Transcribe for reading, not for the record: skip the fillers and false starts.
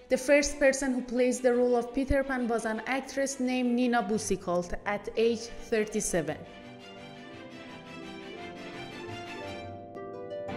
The first person who plays the role of Peter Pan was an actress named Nina BOUCICAULT at age 37.